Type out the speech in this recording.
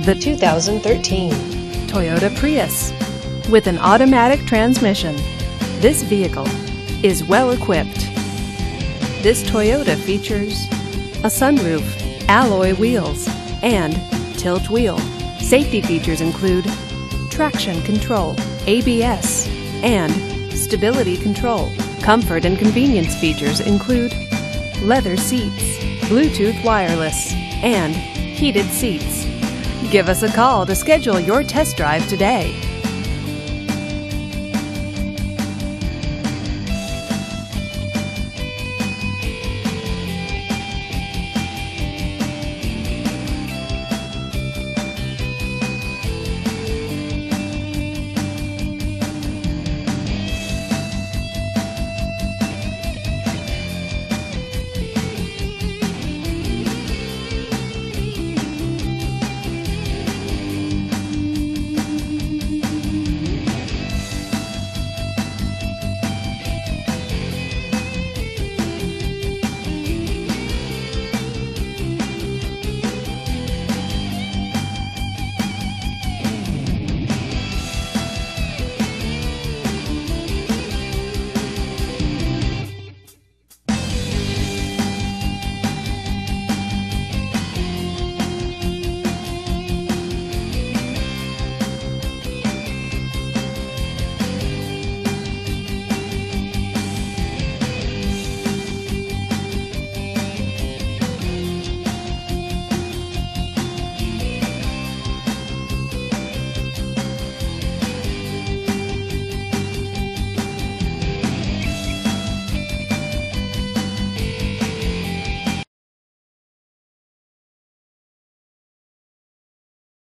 the 2013 Toyota Prius. With an automatic transmission, this vehicle is well equipped. This Toyota features a sunroof, alloy wheels, and tilt wheel. Safety features include traction control, ABS, and stability control. Comfort and convenience features include leather seats, Bluetooth wireless, and heated seats. Give us a call to schedule your test drive today.